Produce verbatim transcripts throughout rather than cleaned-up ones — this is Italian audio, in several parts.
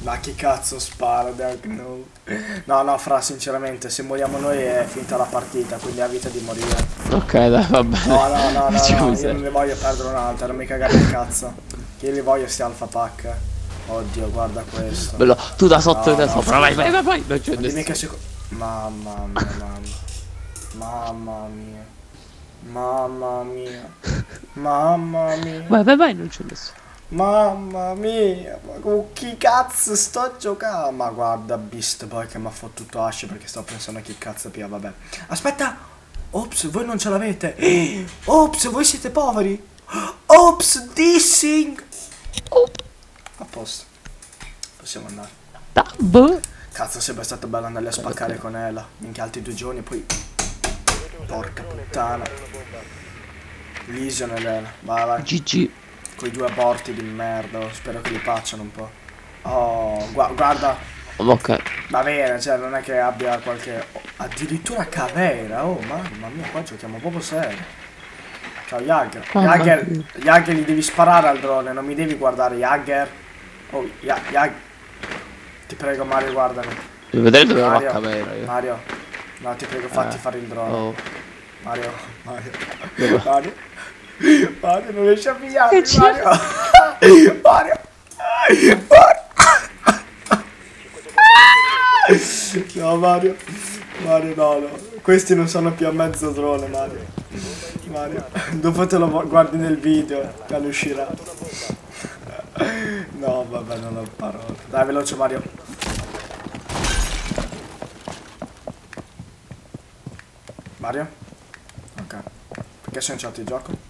Ma chi cazzo spara, Dark no. No, no, fra, sinceramente, se moriamo noi è finita la partita, quindi ha vita di morire. Ok, dai, va bene. No, no, no, no, Diciamo no, se- io non ne voglio perdere un'altra, non mi cagare il cazzo. Che io li voglio sti alfa pack. Oddio, guarda questo. Bello, tu da sotto No, e da no, sopra, vai, scusa. vai, vai, vai. Non c'è Non dimmi che nessuno. si... Mamma mia, mamma. Mamma mia. Mamma mia. Mamma mia. Vai, vai, vai, non c'è nessuno. Mamma mia, ma con chi cazzo sto giocando? Ma guarda Beast Boy che mi ha fottuto Ash perché sto pensando a chi cazzo pia, vabbè. Aspetta! Ops, voi non ce l'avete! Ops, voi siete poveri! Ops, dissing! A posto. Possiamo andare. Tab. Cazzo, sarebbe stato bello andare a spaccare con Ela. Minchia, altri due giorni e poi... Porca puttana. Lesion ed Ela. Vai, vai. G G. Quei due aborti di merda, spero che li pacciano un po'. Oh, gua guarda, Ok. va bene, cioè non è che abbia qualche... oh, addirittura Caveira, oh mamma mia, qua giochiamo proprio serio. Ciao Jagger. Ah, Jagger, ma- Jagger gli devi sparare al drone, non mi devi guardare Jagger. Oh, Ja- Jagger. Ti prego Mario, guardami. Devo vedere dove va Mario, Caveira io. Mario, no ti prego fatti Eh. fare il drone. Oh. Mario, Mario, Dove? Mario, Mario, non riesci a pigliarmi, Che c'è? Mario, Mario, Mario. No, Mario, Mario, no, no, questi non sono più a mezzo drone, Mario, Mario, dopo te lo guardi nel video, quando uscirà. No, vabbè, non ho parole. Dai, veloce, Mario. Mario? Ok. Perché sei entrato il gioco?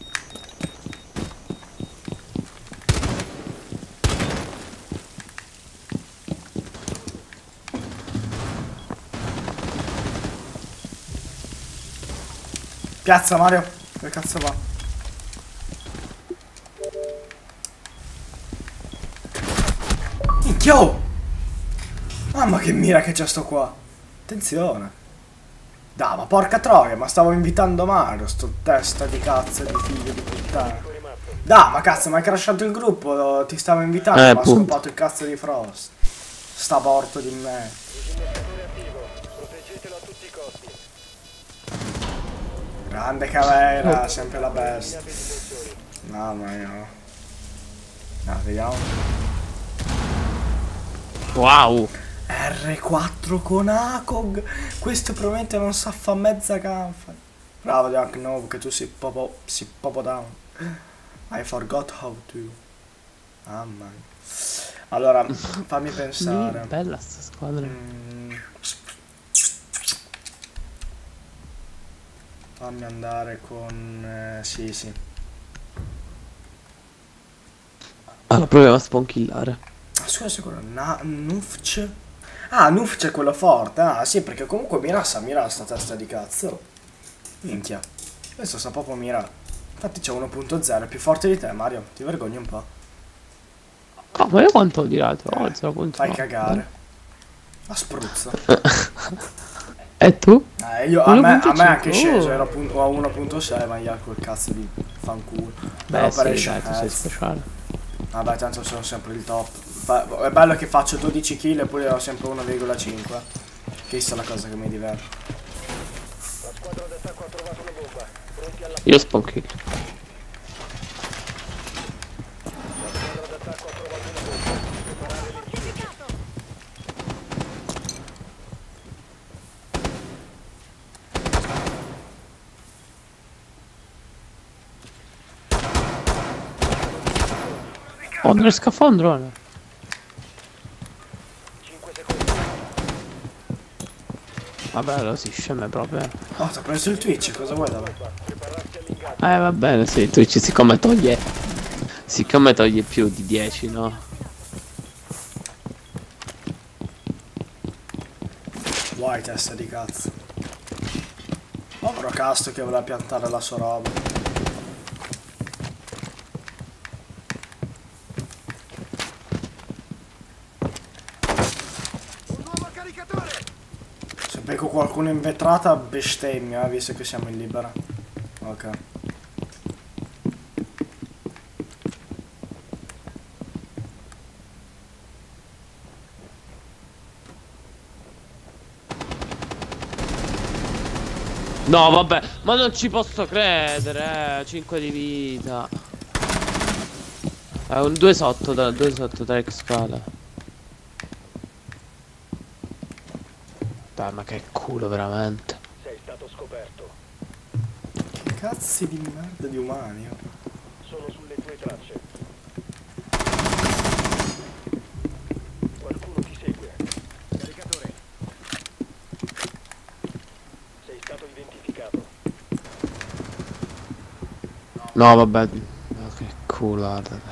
Piazza Mario! Dove cazzo va? Minchia! Oh! Mamma che mira che c'è sto qua! Attenzione! Dai, ma porca troia, ma stavo invitando Mario, sto testa di cazzo di figlio di puttana. Dai, ma cazzo, ma hai crashato il gruppo, ti stavo invitando, Eh, ma ha appunto. scopato il cazzo di Frost. Sta porto di me. Rigeneratore attivo. Proteggetelo a tutti i costi. Grande Caveira, sempre la best. Eliminate i difensori. Mamma mia. Ah, vediamo. Wow. R quattro con Akog. Questo probabilmente non sa fa mezza canfa. Bravo Jack No, che tu sei proprio, sei proprio down. I forgot how to. Mamma mia. Allora, fammi pensare. Mm, bella sta squadra. Mm. Fammi andare con... Eh, sì, sì. Allora proviamo a spankillare. Ah, scusa, quello... Na Nufc? Ah, Nufc è quello forte. Ah, sì, perché comunque Mira sa Mira sta testa di cazzo. Minchia. Questo sa proprio Mira. Infatti c'è uno punto zero, è più forte di te, Mario. Ti vergogni un po'. Oh, ma io quanto ho di l'altro? Oh, Eh, zero punto fai nove. cagare. A spruzzo. E tu? Eh, io, a, me, a me è anche uno punto cinque, sceso, oh. ero pun- a uno punto sei, ma io quel cazzo di fanculo. Beh, Però sì, per dai, esce- tu sei eh, speciale. Vabbè, tanto sono sempre il top. Fa- È bello che faccio dodici kill e poi ho sempre uno virgola cinque. Questa è la cosa che mi diverte. La squadra d'attacco ha trovato una bomba. Pronti alla... Io spankill. La squadra d'attacco ha trovato una bomba. Preparare le difese. Oh, nello scafandro. cinque secondi. Vabbè, allora si sceme proprio. Eh, Oh, ti ho preso il Twitch, cosa vuoi da me? Prepararsi all'ingaggio. va bene, sì, Twitch siccome toglie. Siccome toglie più di dieci, no? Vuoi testa di cazzo. Povero Casto che voleva piantare la sua roba. Se becco qualcuno in vetrata bestemmia, eh, visto che siamo in libera. Ok. No, vabbè, ma non ci posso credere, eh. cinque di vita. È un due sotto, da, due sotto da ex scala. Dai, ma che culo, veramente. Sei stato scoperto. Cazzi di merda di umani. Oh. Sono sulle tue tracce. Qualcuno ti segue. Caricatore. Sei stato identificato. No, vabbè. No, che culo, guarda.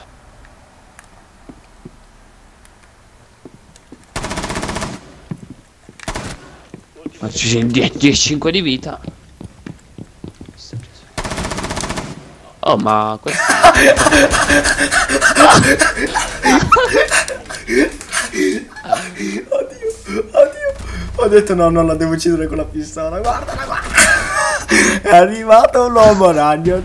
Ma ci sei dieci cinque di vita. Oh, ma questo... Oddio, oddio. Ho detto no, non la devo uccidere con la pistola. Guardala, guarda. È arrivato l'uomo ragno.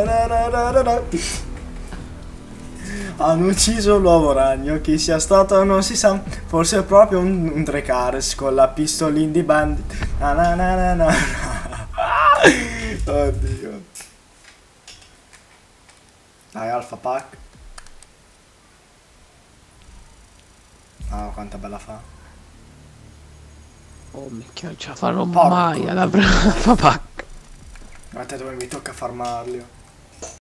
Hanno ucciso l'uomo ragno. Chi sia stato non si sa. Forse è proprio un, un Trecares con la pistolin di bandit. Na na na na na. Oddio. Dai, Alpha Pack. Ah, quanta bella fa. Oh, minchia, non ce la farò Porco. mai alla prima pack. Guardate dove mi tocca farmarli.